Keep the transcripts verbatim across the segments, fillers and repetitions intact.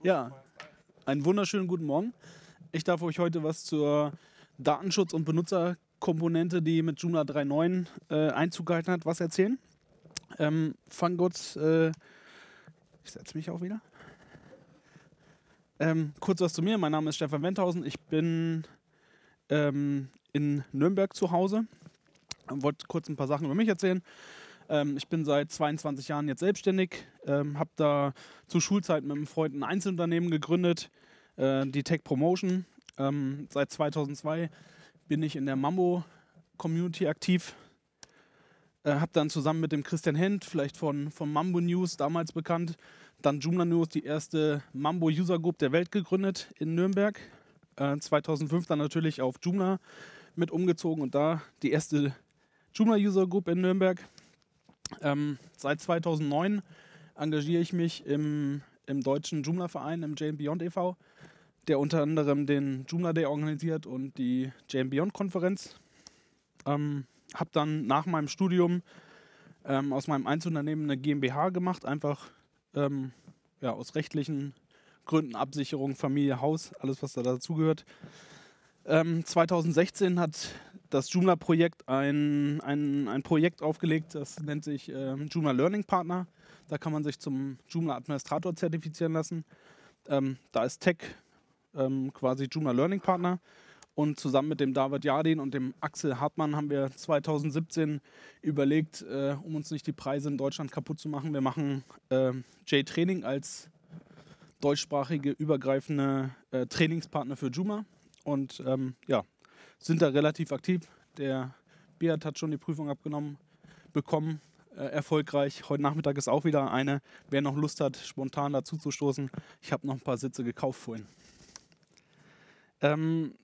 Ja, einen wunderschönen guten Morgen. Ich darf euch heute was zur Datenschutz- und Benutzerkomponente, die mit Joomla drei Punkt neun äh, Einzug gehalten hat, was erzählen. Ähm, fang kurz, äh, ich setze mich auch wieder. Ähm, kurz was zu mir, mein Name ist Stefan Wendhausen, ich bin ähm, in Nürnberg zu Hause. Ich wollte kurz ein paar Sachen über mich erzählen. Ähm, ich bin seit zweiundzwanzig Jahren jetzt selbstständig, ähm, habe da zur Schulzeit mit einem Freund ein Einzelunternehmen gegründet, äh, die Tech Promotion. Ähm, seit zweitausendzwei bin ich in der Mambo-Community aktiv. Äh, habe dann zusammen mit dem Christian Hent, vielleicht von, von Mambo News damals bekannt, dann Joomla News, die erste Mambo User Group der Welt gegründet in Nürnberg. Äh, zweitausendfünf dann natürlich auf Joomla mit umgezogen und da die erste Joomla User Group in Nürnberg. Ähm, seit zweitausendneun engagiere ich mich im, im deutschen Joomla-Verein, im J and Beyond e V, der unter anderem den Joomla Day organisiert und die J and Beyond-Konferenz. Ähm, habe dann nach meinem Studium ähm, aus meinem Einzelunternehmen eine GmbH gemacht, einfach ähm, ja, aus rechtlichen Gründen, Absicherung, Familie, Haus, alles was da dazugehört. Ähm, zweitausendsechzehn hat das Joomla-Projekt ein, ein, ein Projekt aufgelegt, das nennt sich äh, Joomla Learning Partner. Da kann man sich zum Joomla-Administrator zertifizieren lassen. Ähm, da ist Tech ähm, quasi Joomla Learning Partner. Und zusammen mit dem David Jardin und dem Axel Hartmann haben wir zweitausendsiebzehn überlegt, äh, um uns nicht die Preise in Deutschland kaputt zu machen, wir machen äh, J-Training als deutschsprachige, übergreifende äh, Trainingspartner für Joomla. Und ähm, ja, sind da relativ aktiv. Der Beat hat schon die Prüfung abgenommen, bekommen, äh, erfolgreich. Heute Nachmittag ist auch wieder eine. Wer noch Lust hat, spontan dazu zu stoßen. Ich habe noch ein paar Sitze gekauft vorhin. Ähm,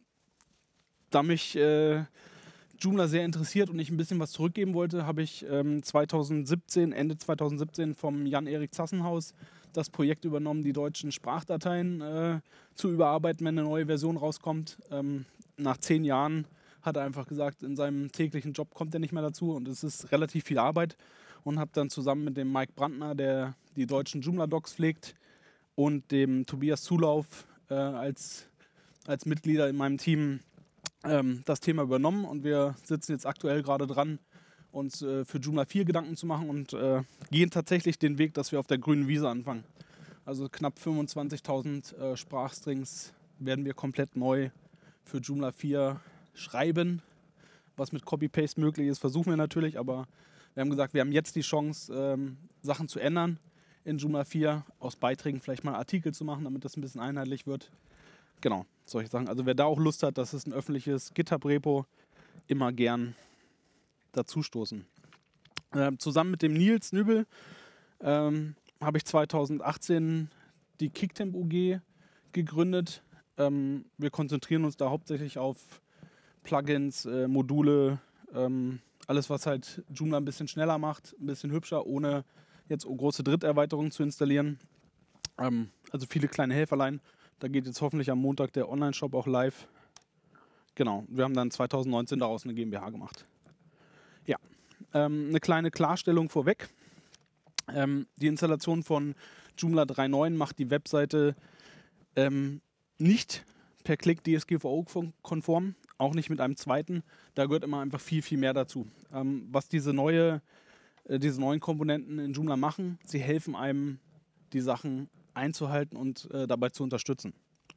da mich äh, Joomla sehr interessiert und ich ein bisschen was zurückgeben wollte, habe ich ähm, zweitausendsiebzehn, Ende zweitausendsiebzehn vom Jan-Erik Zassenhaus das Projekt übernommen, die deutschen Sprachdateien äh, zu überarbeiten, wenn eine neue Version rauskommt. Ähm, nach zehn Jahren hat er einfach gesagt, in seinem täglichen Job kommt er nicht mehr dazu und es ist relativ viel Arbeit und habe dann zusammen mit dem Mike Brandner, der die deutschen Joomla-Docs pflegt, und dem Tobias Zulauf äh, als, als Mitglieder in meinem Team ähm, das Thema übernommen und wir sitzen jetzt aktuell gerade dran, uns äh, für Joomla vier Gedanken zu machen und äh, gehen tatsächlich den Weg, dass wir auf der grünen Wiese anfangen. Also knapp fünfundzwanzigtausend äh, Sprachstrings werden wir komplett neu für Joomla vier schreiben. Was mit Copy-Paste möglich ist, versuchen wir natürlich, aber wir haben gesagt, wir haben jetzt die Chance, ähm, Sachen zu ändern in Joomla vier, aus Beiträgen vielleicht mal Artikel zu machen, damit das ein bisschen einheitlich wird. Genau, solche Sachen. Also wer da auch Lust hat, das ist ein öffentliches GitHub-Repo, immer gern dazustoßen. Ähm, zusammen mit dem Nils Nübel ähm, habe ich zweitausendachtzehn die Kicktemp U G gegründet. Ähm, wir konzentrieren uns da hauptsächlich auf Plugins, äh, Module, ähm, alles was halt Joomla ein bisschen schneller macht, ein bisschen hübscher, ohne jetzt große Dritterweiterungen zu installieren. Ähm, also viele kleine Helferlein. Da geht jetzt hoffentlich am Montag der Online-Shop auch live. Genau, wir haben dann zweitausendneunzehn daraus eine GmbH gemacht. Ja, ähm, eine kleine Klarstellung vorweg. Ähm, die Installation von Joomla drei Punkt neun macht die Webseite ähm, nicht per Klick D S G V O-konform, auch nicht mit einem zweiten. Da gehört immer einfach viel, viel mehr dazu. Ähm, was diese, neue, äh, diese neuen Komponenten in Joomla machen, sie helfen einem, die Sachen einzuhalten und äh, dabei zu unterstützen.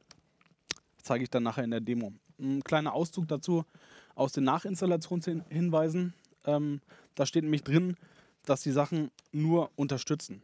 Das zeige ich dann nachher in der Demo. Ein kleiner Auszug dazu aus den Nachinstallationshinweisen. Ähm, da steht nämlich drin, dass die Sachen nur unterstützen.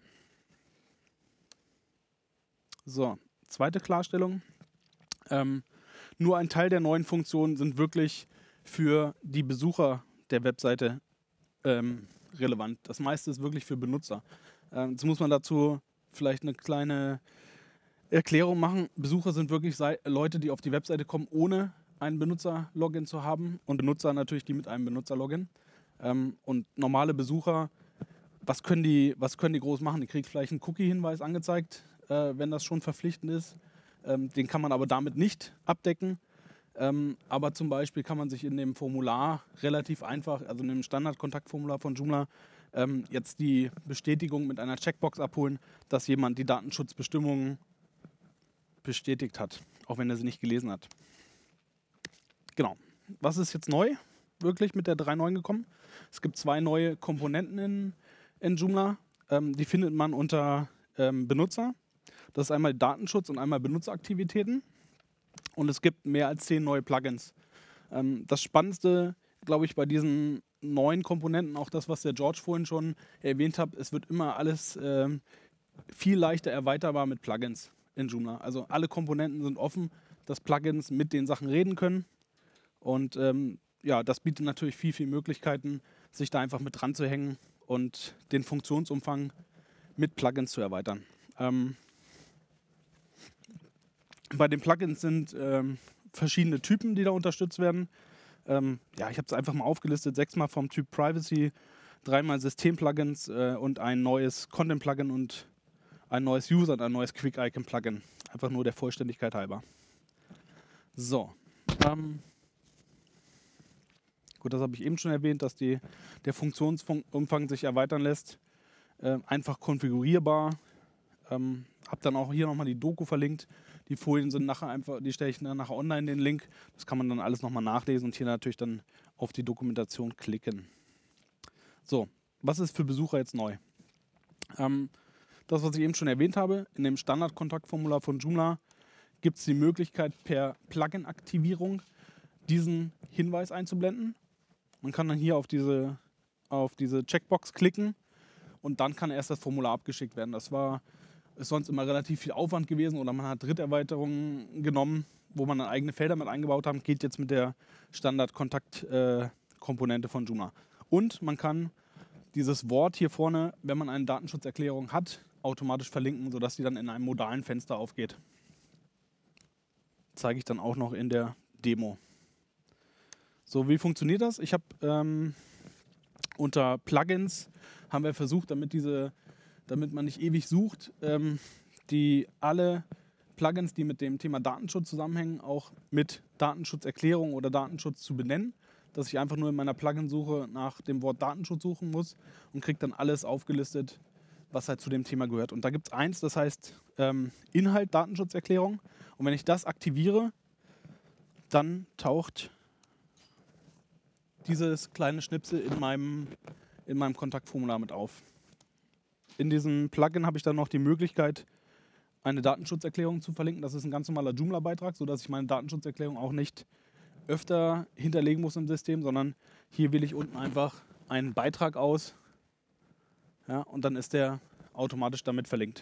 So, zweite Klarstellung. Ähm, nur ein Teil der neuen Funktionen sind wirklich für die Besucher der Webseite ähm, relevant. Das meiste ist wirklich für Benutzer. Ähm, jetzt muss man dazu vielleicht eine kleine Erklärung machen. Besucher sind wirklich Leute, die auf die Webseite kommen, ohne ein Benutzer-Login zu haben und Benutzer natürlich die mit einem Benutzer-Login. Ähm, und normale Besucher, was können die, was können die groß machen? Die kriegen vielleicht einen Cookie-Hinweis angezeigt, äh, wenn das schon verpflichtend ist. Ähm, den kann man aber damit nicht abdecken. Ähm, aber zum Beispiel kann man sich in dem Formular relativ einfach, also in dem Standard-Kontaktformular von Joomla, ähm, jetzt die Bestätigung mit einer Checkbox abholen, dass jemand die Datenschutzbestimmungen bestätigt hat, auch wenn er sie nicht gelesen hat. Genau. Was ist jetzt neu wirklich mit der drei Punkt neun gekommen? Es gibt zwei neue Komponenten in, in Joomla. Ähm, die findet man unter ähm, Benutzer. Das ist einmal Datenschutz und einmal Benutzeraktivitäten. Und es gibt mehr als zehn neue Plugins. Ähm, das Spannendste, glaube ich, bei diesen neuen Komponenten, auch das, was der George vorhin schon erwähnt hat, es wird immer alles ähm, viel leichter erweiterbar mit Plugins in Joomla. Also alle Komponenten sind offen, dass Plugins mit den Sachen reden können. Und ähm, ja, das bietet natürlich viel, viel Möglichkeiten, sich da einfach mit dran zu hängen und den Funktionsumfang mit Plugins zu erweitern. Ähm, bei den Plugins sind ähm, verschiedene Typen, die da unterstützt werden. Ähm, ja, ich habe es einfach mal aufgelistet, sechsmal vom Typ Privacy, dreimal System-Plugins äh, und ein neues Content-Plugin und ein neues User und ein neues Quick-Icon-Plugin. Einfach nur der Vollständigkeit halber. So. Ähm, gut, das habe ich eben schon erwähnt, dass die, der Funktionsumfang sich erweitern lässt. Äh, einfach konfigurierbar. Ähm, habe dann auch hier nochmal die Doku verlinkt. Die Folien sind nachher einfach, die stelle ich nachher online, den Link. Das kann man dann alles nochmal nachlesen und hier natürlich dann auf die Dokumentation klicken. So, was ist für Besucher jetzt neu? Ähm, das, was ich eben schon erwähnt habe, in dem Standard-Kontaktformular von Joomla gibt es die Möglichkeit, per Plugin-Aktivierung diesen Hinweis einzublenden. Man kann dann hier auf diese, auf diese Checkbox klicken und dann kann erst das Formular abgeschickt werden. Das war ist sonst immer relativ viel Aufwand gewesen oder man hat Dritterweiterungen genommen, wo man dann eigene Felder mit eingebaut hat. Geht jetzt mit der Standard-Kontakt-Komponente äh, von Joomla. Und man kann dieses Wort hier vorne, wenn man eine Datenschutzerklärung hat, automatisch verlinken, sodass die dann in einem modalen Fenster aufgeht. Zeige ich dann auch noch in der Demo. So, wie funktioniert das? Ich habe ähm, unter Plugins haben wir versucht, damit diese damit man nicht ewig sucht, ähm, die alle Plugins, die mit dem Thema Datenschutz zusammenhängen, auch mit Datenschutzerklärung oder Datenschutz zu benennen, dass ich einfach nur in meiner Plugin-Suche nach dem Wort Datenschutz suchen muss und kriege dann alles aufgelistet, was halt zu dem Thema gehört. Und da gibt es eins, das heißt ähm, Inhalt Datenschutzerklärung. Und wenn ich das aktiviere, dann taucht dieses kleine Schnipsel in meinem, in meinem Kontaktformular mit auf. In diesem Plugin habe ich dann noch die Möglichkeit, eine Datenschutzerklärung zu verlinken. Das ist ein ganz normaler Joomla-Beitrag, sodass ich meine Datenschutzerklärung auch nicht öfter hinterlegen muss im System, sondern hier wähle ich unten einfach einen Beitrag aus, ja, und dann ist der automatisch damit verlinkt.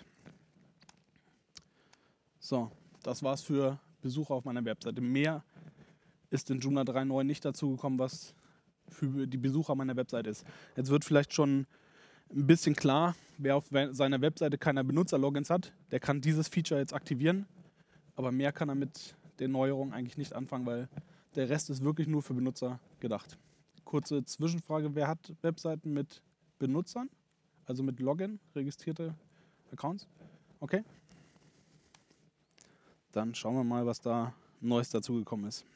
So, das war's für Besucher auf meiner Webseite. Mehr ist in Joomla drei Punkt neun nicht dazu gekommen, was für die Besucher meiner Webseite ist. Jetzt wird vielleicht schon ein bisschen klar, wer auf seiner Webseite keine Benutzer-Logins hat, der kann dieses Feature jetzt aktivieren, aber mehr kann er mit den Neuerungen eigentlich nicht anfangen, weil der Rest ist wirklich nur für Benutzer gedacht. Kurze Zwischenfrage, wer hat Webseiten mit Benutzern, also mit Login, registrierte Accounts? Okay. Dann schauen wir mal, was da Neues dazugekommen ist.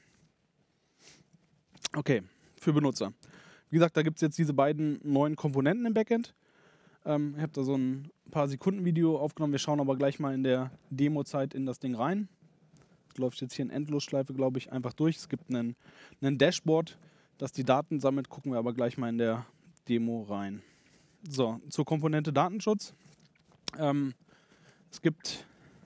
Okay, für Benutzer. Wie gesagt, da gibt es jetzt diese beiden neuen Komponenten im Backend. Ähm, ich habe da so ein paar Sekunden Video aufgenommen. Wir schauen aber gleich mal in der Demo-Zeit in das Ding rein. Das läuft jetzt hier in Endlosschleife, glaube ich, einfach durch. Es gibt einen, einen Dashboard, das die Daten sammelt. Gucken wir aber gleich mal in der Demo rein. So, zur Komponente Datenschutz. Ähm, es gibt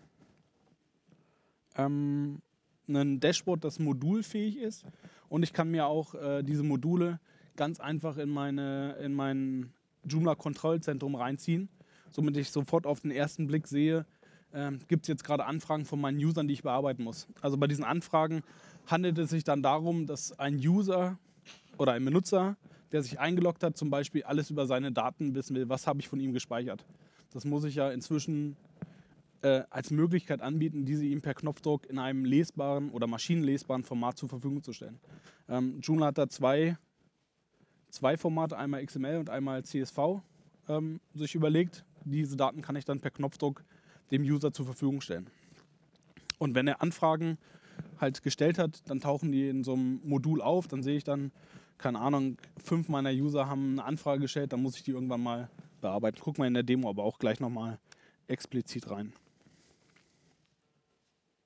ähm, ein Dashboard, das modulfähig ist. Und ich kann mir auch äh, diese Module ganz einfach in, meine, in mein Joomla-Kontrollzentrum reinziehen. Somit ich sofort auf den ersten Blick sehe, äh, gibt es jetzt gerade Anfragen von meinen Usern, die ich bearbeiten muss. Also bei diesen Anfragen handelt es sich dann darum, dass ein User oder ein Benutzer, der sich eingeloggt hat, zum Beispiel alles über seine Daten wissen will, was habe ich von ihm gespeichert. Das muss ich ja inzwischen äh, als Möglichkeit anbieten, diese ihm per Knopfdruck in einem lesbaren oder maschinenlesbaren Format zur Verfügung zu stellen. Ähm, Joomla hat da zwei, zwei Formate, einmal X M L und einmal C S V, ähm, sich überlegt. Diese Daten kann ich dann per Knopfdruck dem User zur Verfügung stellen. Und wenn er Anfragen halt gestellt hat, dann tauchen die in so einem Modul auf. Dann sehe ich dann, keine Ahnung, fünf meiner User haben eine Anfrage gestellt, dann muss ich die irgendwann mal bearbeiten. Gucken wir in der Demo aber auch gleich nochmal explizit rein.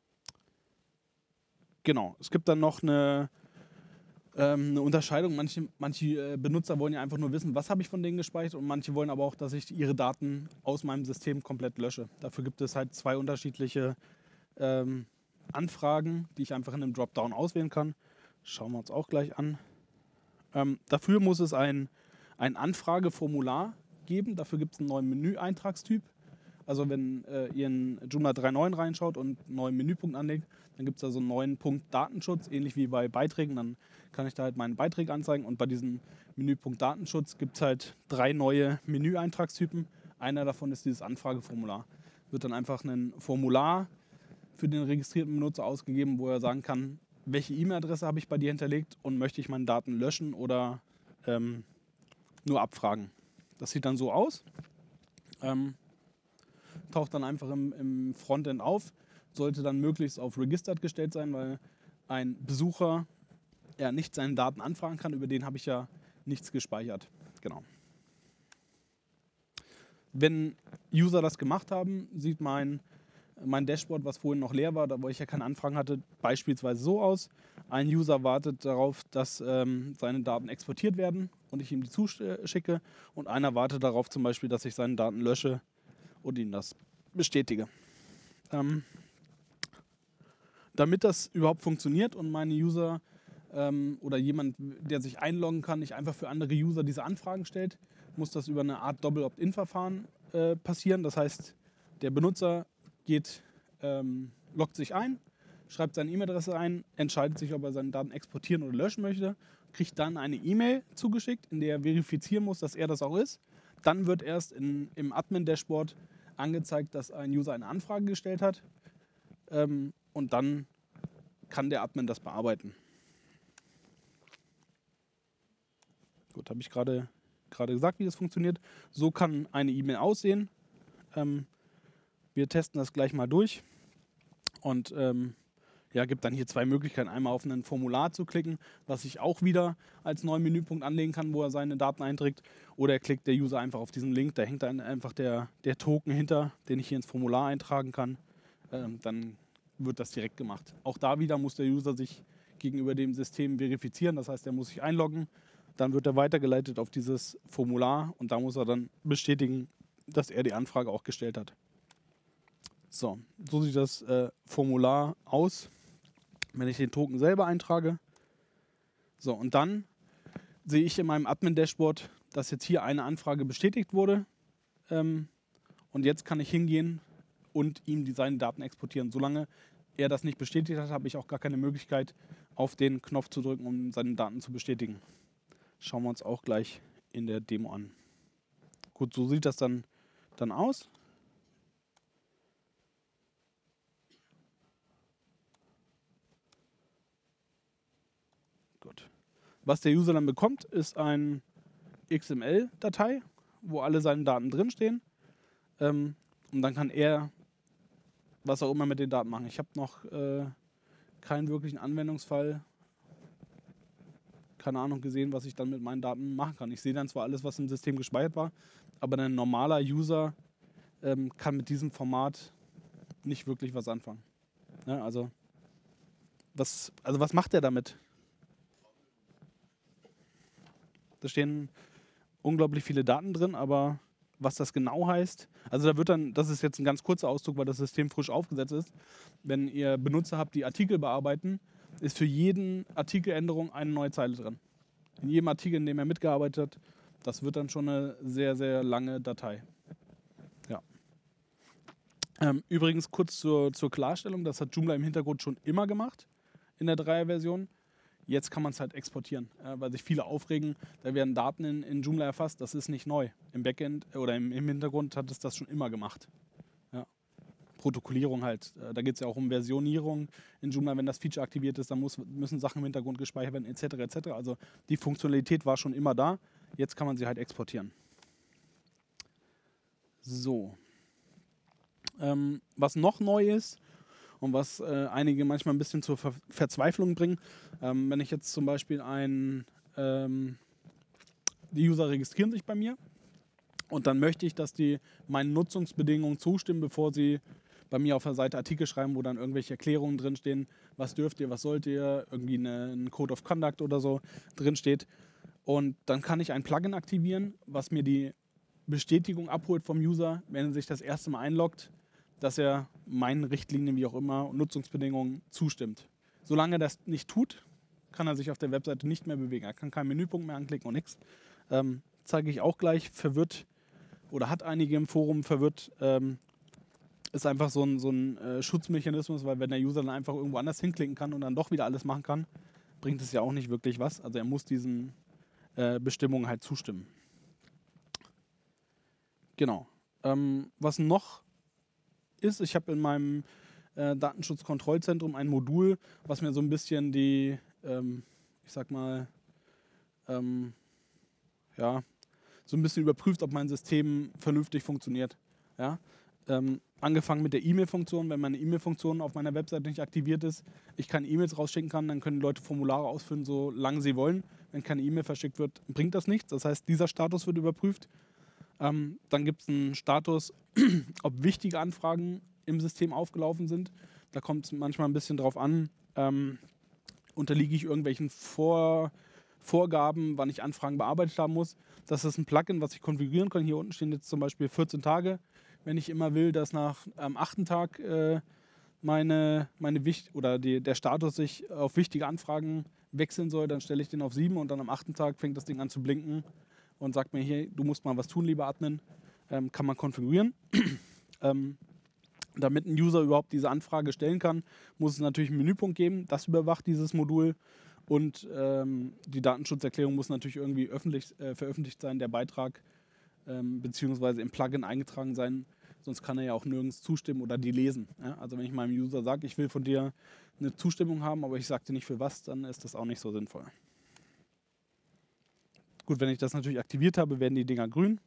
Genau. Es gibt dann noch eine, ähm, eine Unterscheidung. Manche, manche äh, Benutzer wollen ja einfach nur wissen, was habe ich von denen gespeichert, und manche wollen aber auch, dass ich ihre Daten aus meinem System komplett lösche. Dafür gibt es halt zwei unterschiedliche ähm, Anfragen, die ich einfach in einem Dropdown auswählen kann. Schauen wir uns auch gleich an. Ähm, dafür muss es ein, ein Anfrageformular geben. Dafür gibt es einen neuen Menü-Eintragstyp. Also wenn äh, ihr in Joomla drei Punkt neun reinschaut und einen neuen Menüpunkt anlegt, dann gibt es da so einen neuen Punkt Datenschutz, ähnlich wie bei Beiträgen. Dann kann ich da halt meinen Beitrag anzeigen, und bei diesem Menüpunkt Datenschutz gibt es halt drei neue Menü-Eintragstypen. Einer davon ist dieses Anfrageformular. Wird dann einfach ein Formular für den registrierten Benutzer ausgegeben, wo er sagen kann, welche E-Mail-Adresse habe ich bei dir hinterlegt und möchte ich meine Daten löschen oder ähm, nur abfragen. Das sieht dann so aus. Ähm, taucht dann einfach im, im Frontend auf, sollte dann möglichst auf Registered gestellt sein, weil ein Besucher ja nicht seine Daten anfragen kann, über den habe ich ja nichts gespeichert. Genau. Wenn User das gemacht haben, sieht mein, mein Dashboard, was vorhin noch leer war, da wo ich ja keine Anfragen hatte, beispielsweise so aus. Ein User wartet darauf, dass ähm, seine Daten exportiert werden und ich ihm die zuschicke, und einer wartet darauf zum Beispiel, dass ich seine Daten lösche und ihm das bestätige. Ähm, damit das überhaupt funktioniert und meine User ähm, oder jemand, der sich einloggen kann, nicht einfach für andere User diese Anfragen stellt, muss das über eine Art Doppel-Opt-in-Verfahren äh, passieren. Das heißt, der Benutzer geht, ähm, loggt sich ein, schreibt seine E-Mail-Adresse ein, entscheidet sich, ob er seine Daten exportieren oder löschen möchte, kriegt dann eine E-Mail zugeschickt, in der er verifizieren muss, dass er das auch ist. Dann wird erst in, im Admin-Dashboard angezeigt, dass ein User eine Anfrage gestellt hat, ähm, und dann kann der Admin das bearbeiten. Gut, habe ich gerade gerade gesagt, wie das funktioniert. So kann eine E-Mail aussehen. Ähm, wir testen das gleich mal durch und ähm, ja, gibt dann hier zwei Möglichkeiten. Einmal auf ein Formular zu klicken, was ich auch wieder als neuen Menüpunkt anlegen kann, wo er seine Daten einträgt. Oder er klickt der User einfach auf diesen Link, da hängt dann einfach der, der Token hinter, den ich hier ins Formular eintragen kann. Ähm, dann wird das direkt gemacht. Auch da wieder muss der User sich gegenüber dem System verifizieren, das heißt, er muss sich einloggen, dann wird er weitergeleitet auf dieses Formular und da muss er dann bestätigen, dass er die Anfrage auch gestellt hat. So, so sieht das äh, Formular aus, wenn ich den Token selber eintrage. So, und dann sehe ich in meinem Admin-Dashboard, dass jetzt hier eine Anfrage bestätigt wurde. Ähm, und jetzt kann ich hingehen und ihm die, seine Daten exportieren. Solange er das nicht bestätigt hat, habe ich auch gar keine Möglichkeit, auf den Knopf zu drücken, um seine Daten zu bestätigen. Schauen wir uns auch gleich in der Demo an. Gut, so sieht das dann, dann aus. Gut. Was der User dann bekommt, ist eine X M L-Datei, wo alle seine Daten drinstehen. Ähm, und dann kann er was auch immer mit den Daten machen. Ich habe noch äh, keinen wirklichen Anwendungsfall, keine Ahnung, gesehen, was ich dann mit meinen Daten machen kann. Ich sehe dann zwar alles, was im System gespeichert war, aber ein normaler User ähm, kann mit diesem Format nicht wirklich was anfangen. Ja, also, was, also was macht er damit? Da stehen unglaublich viele Daten drin, aber was das genau heißt, also da wird dann, das ist jetzt ein ganz kurzer Auszug, weil das System frisch aufgesetzt ist, wenn ihr Benutzer habt, die Artikel bearbeiten, ist für jeden Artikeländerung eine neue Zeile drin. In jedem Artikel, in dem er mitgearbeitet hat, das wird dann schon eine sehr, sehr lange Datei. Ja. Ähm, übrigens kurz zur, zur Klarstellung, das hat Joomla im Hintergrund schon immer gemacht, in der Dreier-Version. Jetzt kann man es halt exportieren, äh, weil sich viele aufregen, da werden Daten in, in Joomla erfasst, das ist nicht neu. Im Backend oder im, im Hintergrund hat es das schon immer gemacht. Ja. Protokollierung halt, äh, da geht es ja auch um Versionierung in Joomla, wenn das Feature aktiviert ist, dann muss, müssen Sachen im Hintergrund gespeichert werden, et cetera et cetera. Also die Funktionalität war schon immer da, jetzt kann man sie halt exportieren. So. Ähm, was noch neu ist, und was äh, einige manchmal ein bisschen zur Ver Verzweiflung bringen. Ähm, wenn ich jetzt zum Beispiel ein, ähm, die User registrieren sich bei mir und dann möchte ich, dass die meinen Nutzungsbedingungen zustimmen, bevor sie bei mir auf der Seite Artikel schreiben, wo dann irgendwelche Erklärungen drinstehen, was dürft ihr, was sollt ihr, irgendwie eine, ein Code of Conduct oder so drinsteht. Und dann kann ich ein Plugin aktivieren, was mir die Bestätigung abholt vom User, wenn er sich das erste Mal einloggt, dass er meinen Richtlinien, wie auch immer, und Nutzungsbedingungen zustimmt. Solange er das nicht tut, kann er sich auf der Webseite nicht mehr bewegen. Er kann keinen Menüpunkt mehr anklicken und nichts. Ähm, zeige ich auch gleich. Verwirrt oder hat einige im Forum verwirrt. Ähm, ist einfach so ein, so ein äh, Schutzmechanismus, weil wenn der User dann einfach irgendwo anders hinklicken kann und dann doch wieder alles machen kann, bringt es ja auch nicht wirklich was. Also er muss diesen äh, Bestimmungen halt zustimmen. Genau. Ähm, was noch ist, ich habe in meinem äh, Datenschutzkontrollzentrum ein Modul, was mir so ein bisschen die, ähm, ich sag mal, ähm, ja, so ein bisschen überprüft, ob mein System vernünftig funktioniert. Ja? Ähm, angefangen mit der E-Mail-Funktion, wenn meine E-Mail-Funktion auf meiner Webseite nicht aktiviert ist, ich keine E-Mails rausschicken kann, dann können die Leute Formulare ausfüllen, solange sie wollen. Wenn keine E-Mail verschickt wird, bringt das nichts. Das heißt, dieser Status wird überprüft. Ähm, dann gibt es einen Status, ob wichtige Anfragen im System aufgelaufen sind. Da kommt es manchmal ein bisschen drauf an, ähm, unterliege ich irgendwelchen Vor Vorgaben, wann ich Anfragen bearbeitet haben muss. Das ist ein Plugin, was ich konfigurieren kann. Hier unten stehen jetzt zum Beispiel vierzehn Tage. Wenn ich immer will, dass nach am achten Tag äh, meine, meine Wicht oder die, der Status sich auf wichtige Anfragen wechseln soll, dann stelle ich den auf sieben und dann am achten Tag fängt das Ding an zu blinken und sagt mir, hier, du musst mal was tun, lieber Admin. Ähm, kann man konfigurieren. ähm, damit ein User überhaupt diese Anfrage stellen kann, muss es natürlich einen Menüpunkt geben. Das überwacht dieses Modul. Und ähm, die Datenschutzerklärung muss natürlich irgendwie öffentlich, äh, veröffentlicht sein, der Beitrag, ähm, beziehungsweise im Plugin eingetragen sein. Sonst kann er ja auch nirgends zustimmen oder die lesen. Ja? Also wenn ich meinem User sage, ich will von dir eine Zustimmung haben, aber ich sage dir nicht für was, dann ist das auch nicht so sinnvoll. Gut, wenn ich das natürlich aktiviert habe, werden die Dinger grün.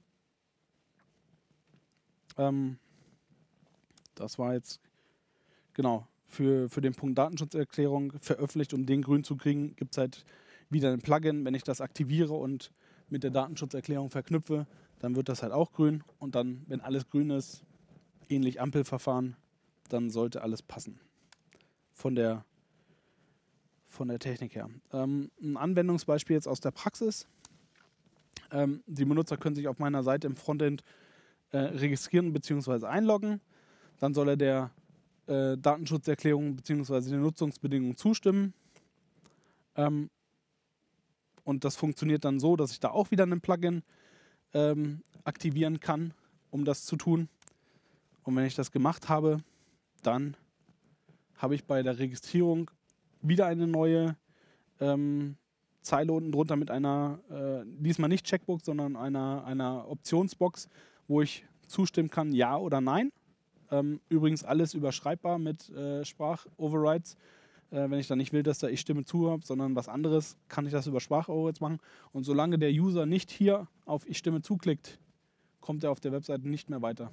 Ähm, das war jetzt, genau, für, für den Punkt Datenschutzerklärung veröffentlicht, um den grün zu kriegen, gibt es halt wieder ein Plugin. Wenn ich das aktiviere und mit der Datenschutzerklärung verknüpfe, dann wird das halt auch grün. Und dann, wenn alles grün ist, ähnlich Ampelverfahren, dann sollte alles passen. Von der, von der Technik her. Ähm, ein Anwendungsbeispiel jetzt aus der Praxis. Ähm, die Benutzer können sich auf meiner Seite im Frontend äh, registrieren bzw. einloggen. Dann soll er der äh, Datenschutzerklärung bzw. den Nutzungsbedingungen zustimmen. Ähm, und das funktioniert dann so, dass ich da auch wieder ein Plugin ähm, aktivieren kann, um das zu tun. Und wenn ich das gemacht habe, dann habe ich bei der Registrierung wieder eine neue ähm, Zeile unten drunter mit einer, äh, diesmal nicht Checkbox, sondern einer, einer Optionsbox, wo ich zustimmen kann, ja oder nein. Ähm, übrigens alles überschreibbar mit äh, Sprachoverrides. Äh, wenn ich dann nicht will, dass da ich Stimme zu habe, sondern was anderes, kann ich das über Sprachoverrides machen. Und solange der User nicht hier auf ich Stimme zuklickt, kommt er auf der Webseite nicht mehr weiter.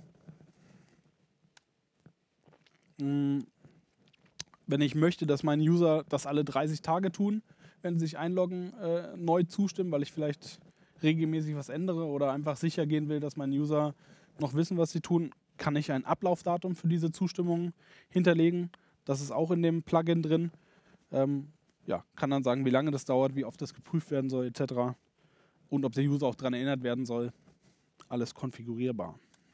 Mhm. Wenn ich möchte, dass meine User das alle dreißig Tage tun, wenn sie sich einloggen, äh, neu zustimmen, weil ich vielleicht regelmäßig was ändere oder einfach sicher gehen will, dass meine User noch wissen, was sie tun, kann ich ein Ablaufdatum für diese Zustimmung hinterlegen. Das ist auch in dem Plugin drin. Ähm, ja, kann dann sagen, wie lange das dauert, wie oft das geprüft werden soll, et cetera. Und ob der User auch daran erinnert werden soll. Alles konfigurierbar.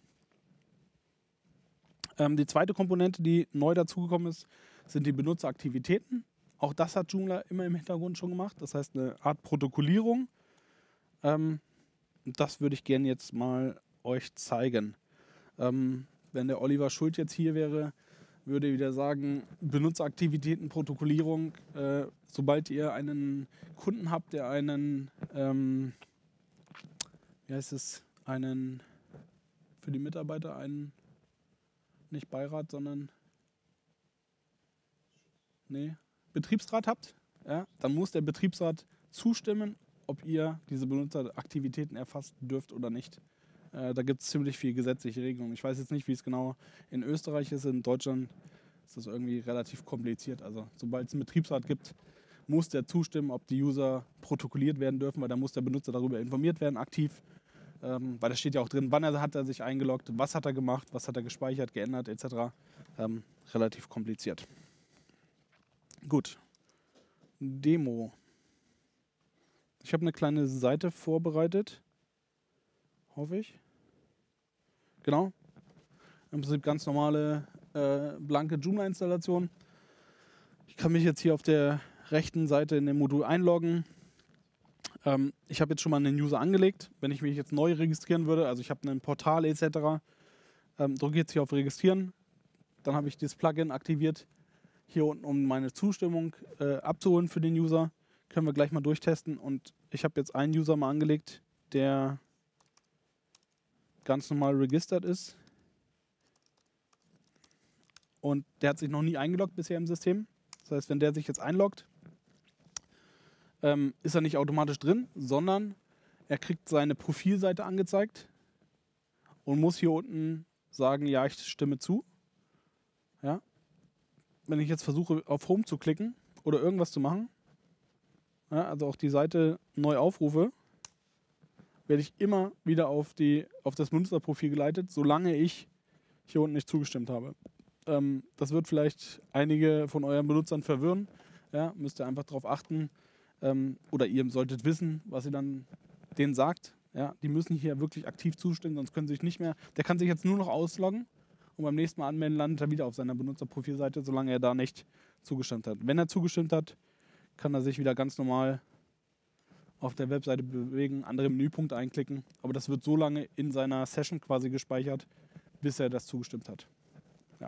Ähm, die zweite Komponente, die neu dazugekommen ist, sind die Benutzeraktivitäten. Auch das hat Joomla immer im Hintergrund schon gemacht. Das heißt eine Art Protokollierung. Ähm, das würde ich gerne jetzt mal euch zeigen. Ähm, wenn der Oliver Schuld jetzt hier wäre, würde wieder sagen, Benutzeraktivitäten, Protokollierung. Äh, sobald ihr einen Kunden habt, der einen, ähm, wie heißt es, einen, für die Mitarbeiter einen, nicht Beirat, sondern, nee, Betriebsrat habt, ja, dann muss der Betriebsrat zustimmen, ob ihr diese Benutzeraktivitäten erfassen dürft oder nicht. Äh, da gibt es ziemlich viel gesetzliche Regelungen. Ich weiß jetzt nicht, wie es genau in Österreich ist. In Deutschland ist das irgendwie relativ kompliziert. Also sobald es einen Betriebsrat gibt, muss der zustimmen, ob die User protokolliert werden dürfen, weil dann muss der Benutzer darüber informiert werden, aktiv. ähm, weil da steht ja auch drin, wann er hat er sich eingeloggt, was hat er gemacht, was hat er gespeichert, geändert et cetera. Ähm, relativ kompliziert. Gut. Demo. Ich habe eine kleine Seite vorbereitet. Hoffe ich. Genau. Im Prinzip ganz normale, äh, blanke Joomla-Installation. Ich kann mich jetzt hier auf der rechten Seite in dem Modul einloggen. Ähm, ich habe jetzt schon mal einen User angelegt. Wenn ich mich jetzt neu registrieren würde, also ich habe ein Portal et cetera, ähm, drücke jetzt hier auf Registrieren. Dann habe ich das Plugin aktiviert, hier unten, um meine Zustimmung äh, abzuholen für den User. Können wir gleich mal durchtesten. Und ich habe jetzt einen User mal angelegt, der ganz normal registered ist. Und der hat sich noch nie eingeloggt bisher im System. Das heißt, wenn der sich jetzt einloggt, ähm, ist er nicht automatisch drin, sondern er kriegt seine Profilseite angezeigt und muss hier unten sagen, ja, ich stimme zu. Ja. Wenn ich jetzt versuche, auf Home zu klicken oder irgendwas zu machen, ja, also auch die Seite neu aufrufe, werde ich immer wieder auf, die, auf das Benutzerprofil geleitet, solange ich hier unten nicht zugestimmt habe. Ähm, das wird vielleicht einige von euren Benutzern verwirren. Ja, müsst ihr einfach darauf achten. Ähm, oder ihr solltet wissen, was ihr dann denen sagt. Ja, die müssen hier wirklich aktiv zustimmen, sonst können sie sich nicht mehr. Der kann sich jetzt nur noch ausloggen und beim nächsten Mal anmelden landet er wieder auf seiner Benutzerprofilseite, solange er da nicht zugestimmt hat. Wenn er zugestimmt hat, kann er sich wieder ganz normal auf der Webseite bewegen, andere Menüpunkte einklicken. Aber das wird so lange in seiner Session quasi gespeichert, bis er das zugestimmt hat. Ja.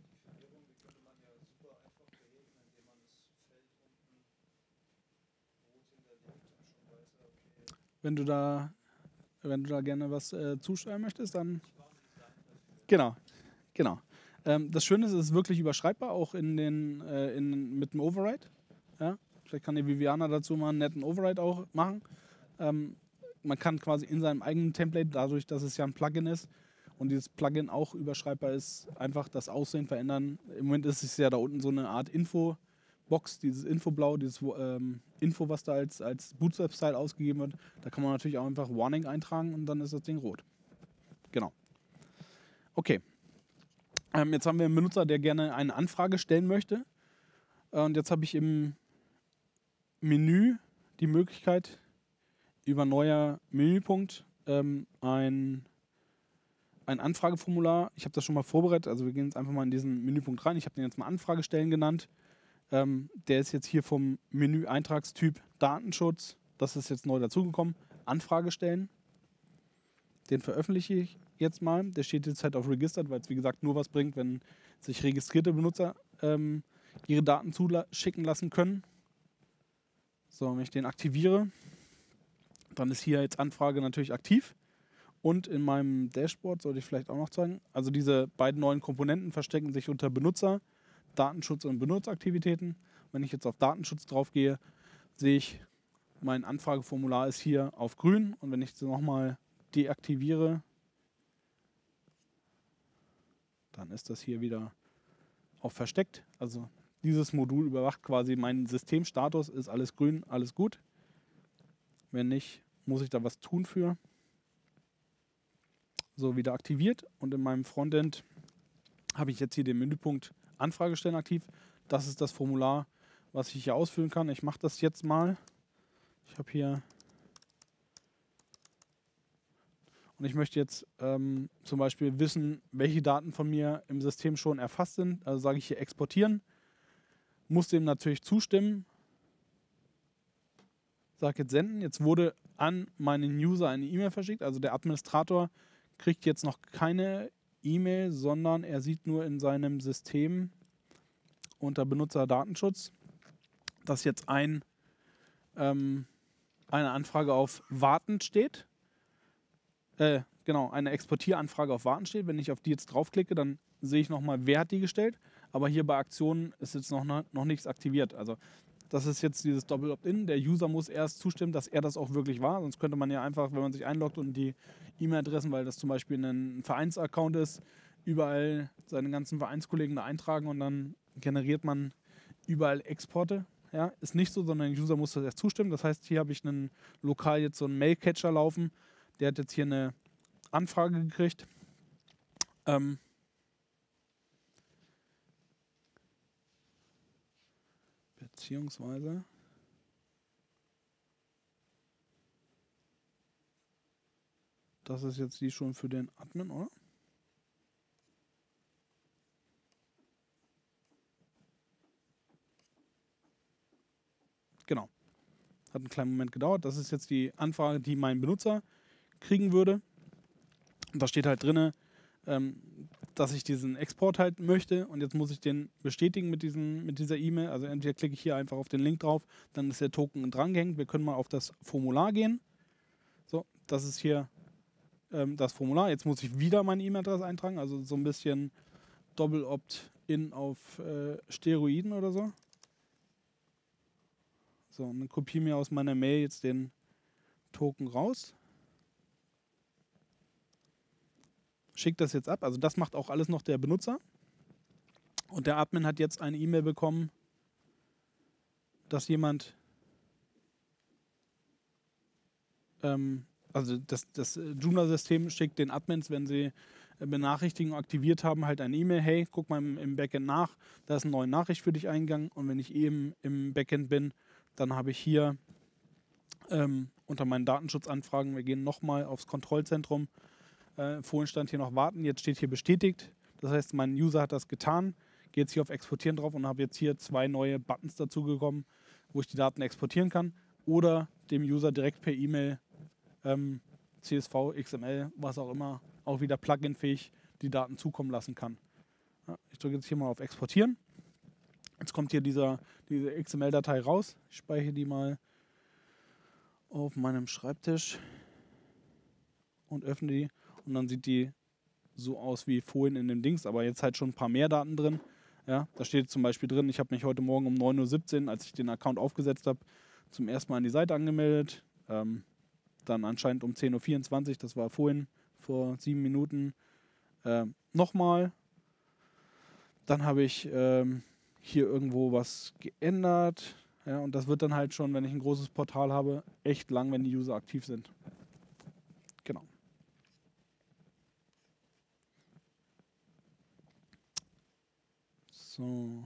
Wenn du da, wenn du da gerne was äh, zusteuern möchtest, dann genau, genau. Ähm, das Schöne ist, es ist wirklich überschreibbar, auch in den, äh, in, mit dem Override. Ja? Vielleicht kann die Viviana dazu mal einen netten Override auch machen. Ähm, man kann quasi in seinem eigenen Template, dadurch, dass es ja ein Plugin ist und dieses Plugin auch überschreibbar ist, einfach das Aussehen verändern. Im Moment ist es ja da unten so eine Art Info-Box, dieses Infoblau, dieses ähm, Info, was da als, als Bootstrap-Style ausgegeben wird. Da kann man natürlich auch einfach Warning eintragen und dann ist das Ding rot. Genau. Okay. Ähm, jetzt haben wir einen Benutzer, der gerne eine Anfrage stellen möchte. Und jetzt habe ich im Menü die Möglichkeit, über neuer Menüpunkt ähm, ein, ein Anfrageformular. Ich habe das schon mal vorbereitet, also wir gehen jetzt einfach mal in diesen Menüpunkt rein. Ich habe den jetzt mal Anfrage stellen genannt. Ähm, der ist jetzt hier vom Menü-Eintragstyp Datenschutz. Das ist jetzt neu dazugekommen. Anfrage stellen. Den veröffentliche ich jetzt mal. Der steht jetzt halt auf Registered, weil es wie gesagt nur was bringt, wenn sich registrierte Benutzer ähm, ihre Daten zuschicken lassen können. So, wenn ich den aktiviere, dann ist hier jetzt Anfrage natürlich aktiv. Und in meinem Dashboard sollte ich vielleicht auch noch zeigen, also diese beiden neuen Komponenten verstecken sich unter Benutzer, Datenschutz und Benutzeraktivitäten. Wenn ich jetzt auf Datenschutz drauf gehe, sehe ich, mein Anfrageformular ist hier auf grün. Und wenn ich es nochmal deaktiviere, dann ist das hier wieder auf versteckt. Also dieses Modul überwacht quasi meinen Systemstatus, ist alles grün, alles gut. Wenn nicht, muss ich da was tun für. So, wieder aktiviert und in meinem Frontend habe ich jetzt hier den Menüpunkt Anfrage stellen aktiv. Das ist das Formular, was ich hier ausfüllen kann. Ich mache das jetzt mal. Ich habe hier und ich möchte jetzt ähm, zum Beispiel wissen, welche Daten von mir im System schon erfasst sind. Also sage ich hier exportieren. Muss dem natürlich zustimmen. Sage jetzt senden. Jetzt wurde an meinen User eine E-Mail verschickt. Also der Administrator kriegt jetzt noch keine E-Mail, sondern er sieht nur in seinem System unter Benutzerdatenschutz, dass jetzt ein, ähm, eine Anfrage auf Warten steht. Äh, genau, eine Exportieranfrage auf Warten steht. Wenn ich auf die jetzt draufklicke, dann sehe ich nochmal, wer hat die gestellt. Aber hier bei Aktionen ist jetzt noch, noch nichts aktiviert. Also das ist jetzt dieses Doppel-Opt-in. Der User muss erst zustimmen, dass er das auch wirklich war. Sonst könnte man ja einfach, wenn man sich einloggt und die E-Mail-Adressen, weil das zum Beispiel ein Vereinsaccount ist, überall seine ganzen Vereinskollegen da eintragen und dann generiert man überall Exporte. Ja, ist nicht so, sondern der User muss das erst zustimmen. Das heißt, hier habe ich einen lokal jetzt so einen Mail-Catcher laufen. Der hat jetzt hier eine Anfrage gekriegt. Ähm, beziehungsweise das ist jetzt die schon für den Admin, oder? Genau. Hat einen kleinen Moment gedauert. Das ist jetzt die Anfrage, die mein Benutzer kriegen würde. Und da steht halt drin, ähm, dass ich diesen Export halt möchte. Und jetzt muss ich den bestätigen mit, diesen, mit dieser E-Mail. Also entweder klicke ich hier einfach auf den Link drauf, dann ist der Token drangehängt. Wir können mal auf das Formular gehen. So, das ist hier ähm, das Formular. Jetzt muss ich wieder meine E-Mail-Adresse eintragen. Also so ein bisschen Doppel-Opt-in auf äh, Steroiden oder so. So, und dann kopiere mir aus meiner Mail jetzt den Token raus. Schickt das jetzt ab. Also das macht auch alles noch der Benutzer. Und der Admin hat jetzt eine E-Mail bekommen, dass jemand, ähm, also das, das Joomla-System schickt den Admins, wenn sie Benachrichtigungen aktiviert haben, halt eine E-Mail, hey, guck mal im, im Backend nach, da ist eine neue Nachricht für dich eingegangen. Und wenn ich eben im Backend bin, dann habe ich hier ähm, unter meinen Datenschutzanfragen, wir gehen nochmal aufs Kontrollzentrum, äh, vorhin stand hier noch warten, jetzt steht hier bestätigt. Das heißt, mein User hat das getan, gehe jetzt hier auf Exportieren drauf und habe jetzt hier zwei neue Buttons dazu gekommen, wo ich die Daten exportieren kann oder dem User direkt per E-Mail ähm, C S V, X M L, was auch immer, auch wieder plugin-fähig die Daten zukommen lassen kann. Ja, ich drücke jetzt hier mal auf Exportieren. Jetzt kommt hier dieser, diese X M L-Datei raus. Ich speichere die mal auf meinem Schreibtisch und öffne die. Und dann sieht die so aus wie vorhin in dem Dings, aber jetzt halt schon ein paar mehr Daten drin. Ja, da steht zum Beispiel drin, ich habe mich heute Morgen um neun Uhr siebzehn, als ich den Account aufgesetzt habe, zum ersten Mal an die Seite angemeldet. Ähm, dann anscheinend um zehn Uhr vierundzwanzig, das war vorhin, vor sieben Minuten, äh, nochmal. Dann habe ich ähm, hier irgendwo was geändert. Ja, und das wird dann halt schon, wenn ich ein großes Portal habe, echt lang, wenn die User aktiv sind. Genau. So.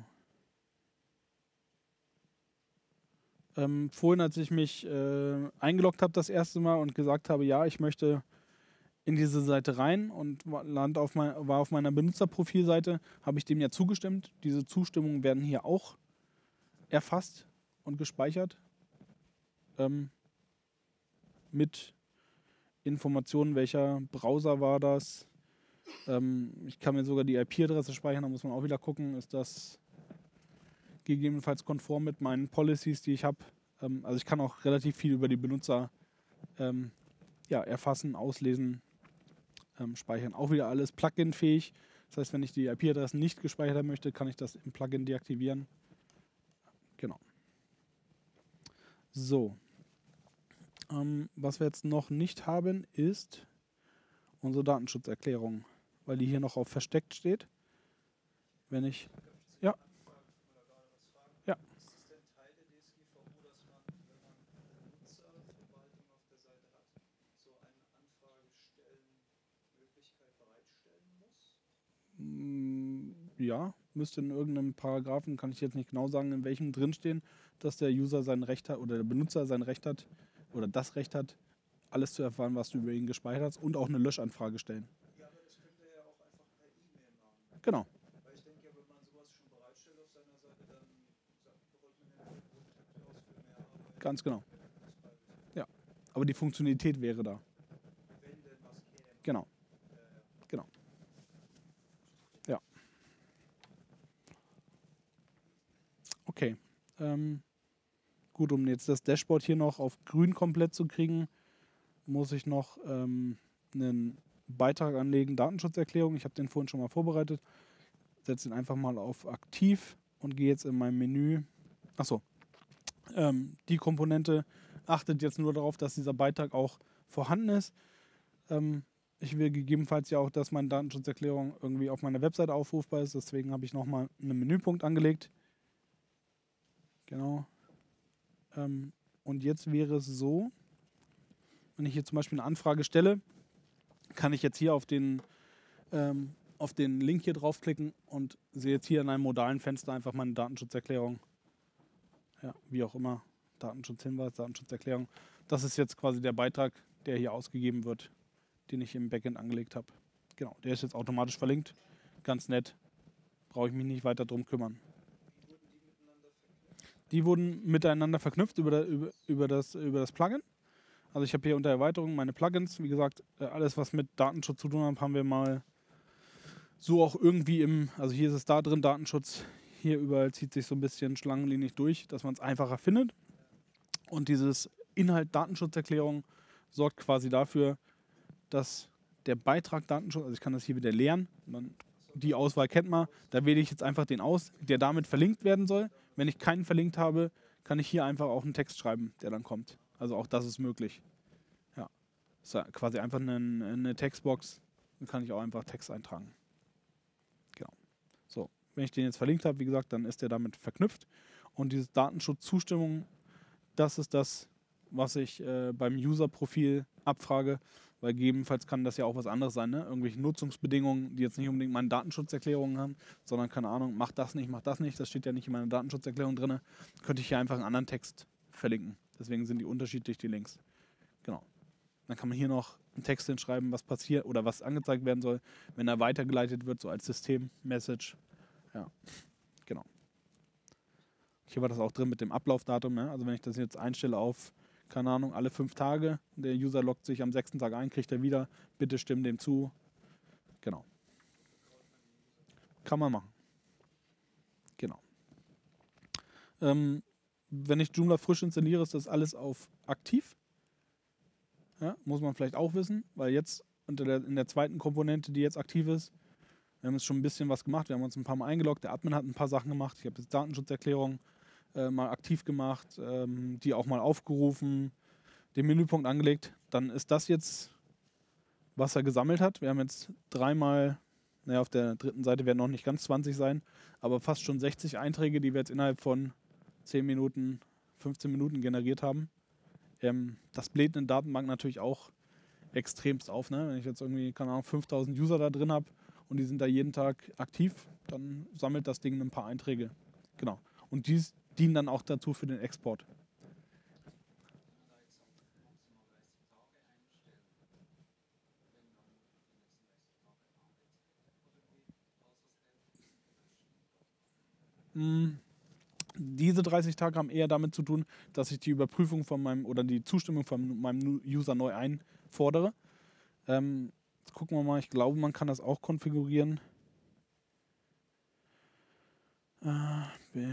Ähm, vorhin, als ich mich äh, eingeloggt habe das erste Mal und gesagt habe, ja, ich möchte in diese Seite rein und land auf mein, war auf meiner Benutzerprofilseite, habe ich dem ja zugestimmt. Diese Zustimmungen werden hier auch erfasst und gespeichert ähm, mit Informationen, welcher Browser war das. Ähm, ich kann mir sogar die I P-Adresse speichern, da muss man auch wieder gucken, ist das gegebenenfalls konform mit meinen Policies, die ich habe. Ähm, also ich kann auch relativ viel über die Benutzer ähm, ja, erfassen, auslesen, ähm, speichern. Auch wieder alles Plugin-fähig. Das heißt, wenn ich die I P-Adressen nicht gespeichert haben möchte, kann ich das im Plugin deaktivieren. Genau. So. Ähm, was wir jetzt noch nicht haben, ist unsere Datenschutzerklärung, weil die hier noch auf versteckt steht. Wenn ich... Ja. Ja. Ist es denn Teil der D S G V O, dass man, wenn man Benutzerverwaltung auf der Seite hat, so eine Anfragestellenmöglichkeit bereitstellen muss? Ja, müsste in irgendeinem Paragraphen, kann ich jetzt nicht genau sagen, in welchem drinstehen, dass der User sein Recht hat oder der Benutzer sein Recht hat oder das Recht hat, alles zu erfahren, was du über ihn gespeichert hast und auch eine Löschanfrage stellen. Ja, aber das könnte er ja auch einfach per E-Mail machen. Genau. Weil ich denke ja, wenn man sowas schon bereitstellt auf seiner Seite, dann rollt man ja den Takte aus für mehr Arbeit. Ganz genau. Ja, aber die Funktionalität wäre da. Wenn denn was käme. Genau. Ja, ja. Genau. Ja. Okay. Ähm, gut, um jetzt das Dashboard hier noch auf grün komplett zu kriegen, muss ich noch ähm, einen Beitrag anlegen, Datenschutzerklärung. Ich habe den vorhin schon mal vorbereitet. Setze den einfach mal auf aktiv und gehe jetzt in mein Menü. Achso. Ähm, die Komponente achtet jetzt nur darauf, dass dieser Beitrag auch vorhanden ist. Ähm, ich will gegebenenfalls ja auch, dass meine Datenschutzerklärung irgendwie auf meiner Webseite aufrufbar ist. Deswegen habe ich nochmal einen Menüpunkt angelegt. Genau. Ähm, und jetzt wäre es so, wenn ich hier zum Beispiel eine Anfrage stelle, kann ich jetzt hier auf den, ähm, auf den Link hier draufklicken und sehe jetzt hier in einem modalen Fenster einfach meine Datenschutzerklärung. Ja, wie auch immer. Datenschutzhinweis, Datenschutzerklärung. Das ist jetzt quasi der Beitrag, der hier ausgegeben wird, den ich im Backend angelegt habe. Genau, der ist jetzt automatisch verlinkt. Ganz nett. Brauche ich mich nicht weiter drum kümmern. Die wurden miteinander verknüpft über, der, über, über, das, über das Plugin. Also ich habe hier unter Erweiterung meine Plugins. Wie gesagt, alles was mit Datenschutz zu tun hat, haben wir mal so auch irgendwie im, also hier ist es da drin, Datenschutz. Hier überall zieht sich so ein bisschen schlangenlinig durch, dass man es einfacher findet. Und dieses Inhalt Datenschutzerklärung sorgt quasi dafür, dass der Beitrag Datenschutz, also ich kann das hier wieder leeren, dann die Auswahl kennt man, da wähle ich jetzt einfach den aus, der damit verlinkt werden soll. Wenn ich keinen verlinkt habe, kann ich hier einfach auch einen Text schreiben, der dann kommt. Also auch das ist möglich. Ja, ist ja quasi einfach eine, eine Textbox, dann kann ich auch einfach Text eintragen. Genau. So, wenn ich den jetzt verlinkt habe, wie gesagt, dann ist der damit verknüpft. Und diese Datenschutzzustimmung, das ist das, was ich äh, beim User-Profil abfrage, weil gegebenenfalls kann das ja auch was anderes sein, ne? Irgendwelche Nutzungsbedingungen, die jetzt nicht unbedingt meine Datenschutzerklärungen haben, sondern keine Ahnung, mach das nicht, mach das nicht, das steht ja nicht in meiner Datenschutzerklärung drin, könnte ich hier einfach einen anderen Text verlinken. Deswegen sind die unterschiedlich, die Links. Genau. Dann kann man hier noch einen Text hinschreiben, was passiert oder was angezeigt werden soll, wenn er weitergeleitet wird, so als System-Message. Ja, genau. Hier war das auch drin mit dem Ablaufdatum. Ne? Also wenn ich das jetzt einstelle auf, keine Ahnung, alle fünf Tage, der User loggt sich am sechsten Tag ein, kriegt er wieder, bitte stimm dem zu. Genau. Kann man machen. Genau. Ähm, wenn ich Joomla frisch installiere, ist das alles auf aktiv. Ja, muss man vielleicht auch wissen, weil jetzt unter der, in der zweiten Komponente, die jetzt aktiv ist, wir haben jetzt schon ein bisschen was gemacht, wir haben uns ein paar Mal eingeloggt, der Admin hat ein paar Sachen gemacht, ich habe jetzt Datenschutzerklärung äh, mal aktiv gemacht, ähm, die auch mal aufgerufen, den Menüpunkt angelegt, dann ist das jetzt, was er gesammelt hat. Wir haben jetzt dreimal, naja, auf der dritten Seite werden noch nicht ganz zwanzig sein, aber fast schon sechzig Einträge, die wir jetzt innerhalb von zehn Minuten, fünfzehn Minuten generiert haben. Ähm, das bläht eine Datenbank natürlich auch extremst auf. Ne? Wenn ich jetzt irgendwie, keine Ahnung, fünftausend User da drin habe und die sind da jeden Tag aktiv, dann sammelt das Ding ein paar Einträge. Genau. Und die dienen dann auch dazu für den Export. Mm. Diese dreißig Tage haben eher damit zu tun, dass ich die Überprüfung von meinem oder die Zustimmung von meinem User neu einfordere. Ähm, jetzt gucken wir mal, ich glaube, man kann das auch konfigurieren. Äh,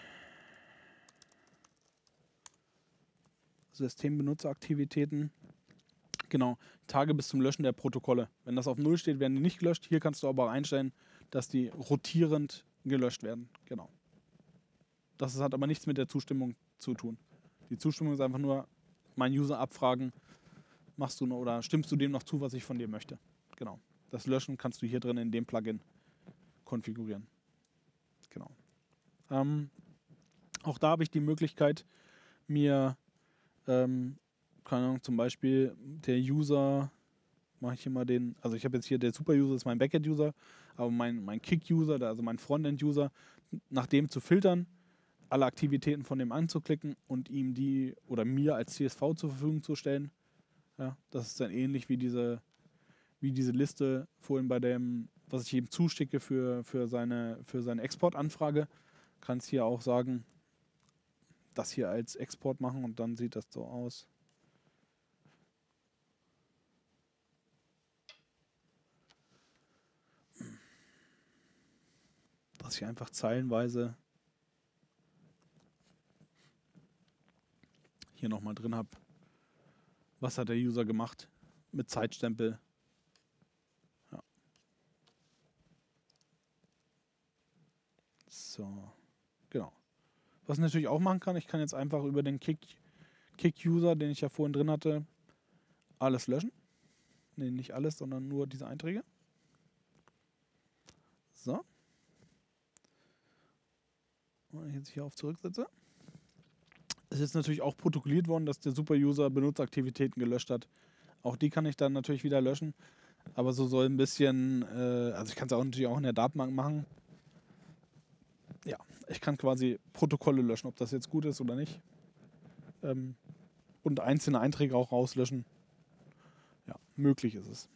Systembenutzeraktivitäten. Genau, Tage bis zum Löschen der Protokolle. Wenn das auf null steht, werden die nicht gelöscht. Hier kannst du aber auch einstellen, dass die rotierend gelöscht werden. Genau. Das hat aber nichts mit der Zustimmung zu tun. Die Zustimmung ist einfach nur, meinen User abfragen, machst du noch, oder stimmst du dem noch zu, was ich von dir möchte. Genau. Das Löschen kannst du hier drin in dem Plugin konfigurieren. Genau. Ähm, auch da habe ich die Möglichkeit, mir ähm, keine Ahnung, zum Beispiel der User, mache ich hier mal den, also ich habe jetzt hier der Super-User, ist mein Backend-User, aber mein, mein Kick-User, also mein Frontend-User, nach dem zu filtern, alle Aktivitäten von dem anzuklicken und ihm die oder mir als C S V zur Verfügung zu stellen. Ja, das ist dann ähnlich wie diese, wie diese Liste vorhin bei dem, was ich ihm zuschicke für, für seine, für seine Exportanfrage. Kann es hier auch sagen, das hier als Export machen und dann sieht das so aus. Dass ich einfach zeilenweise hier nochmal drin habe, was hat der User gemacht mit Zeitstempel. Ja. So, genau. Was ich natürlich auch machen kann, ich kann jetzt einfach über den Kick, Kick-User, den ich ja vorhin drin hatte, alles löschen. Ne, nicht alles, sondern nur diese Einträge. So. Und wenn ich jetzt hier auf zurücksetze, Es ist natürlich auch protokolliert worden, dass der Superuser Benutzeraktivitäten gelöscht hat. Auch die kann ich dann natürlich wieder löschen. Aber so soll ein bisschen, äh, also ich kann es auch natürlich auch in der Datenbank machen. Ja, ich kann quasi Protokolle löschen, ob das jetzt gut ist oder nicht. Ähm, und einzelne Einträge auch rauslöschen. Ja, möglich ist es.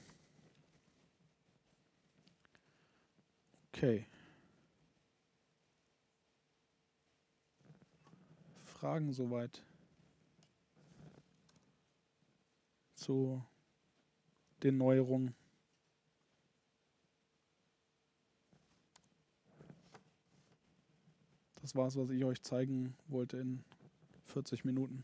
Okay. Fragen soweit zu den Neuerungen? Das war es, was ich euch zeigen wollte in vierzig Minuten.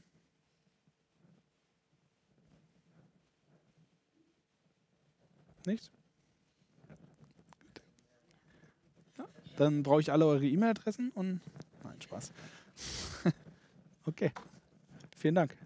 Nichts? Gut. Ja, dann brauche ich alle eure E-Mail-Adressen und... Nein, Spaß. Okay. Vielen Dank.